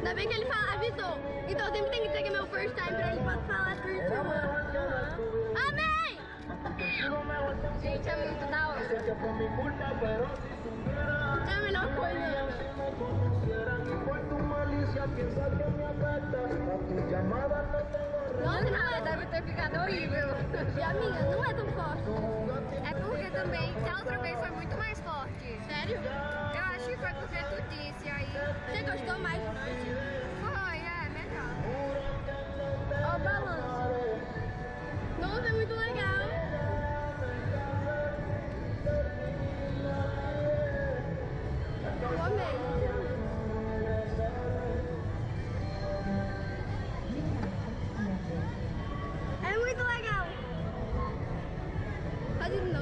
Ainda bem que ele avisou. Então eu sempre tenho que dizer que é meu first time pra ele poder falar 3, 2, 1. Amém! Gente, é muito da hora. É a melhor coisa. Nossa, deve ter ficado horrível. E a minha não é tão forte. É porque também, da outra vez foi muito mais forte. Sério? Eu acho que foi porque tu disse aí. Você gostou mais de noite? Foi, é, melhor. Ó o balanço. Nossa, é muito legal. Eu amei. É muito legal. Faz de novo.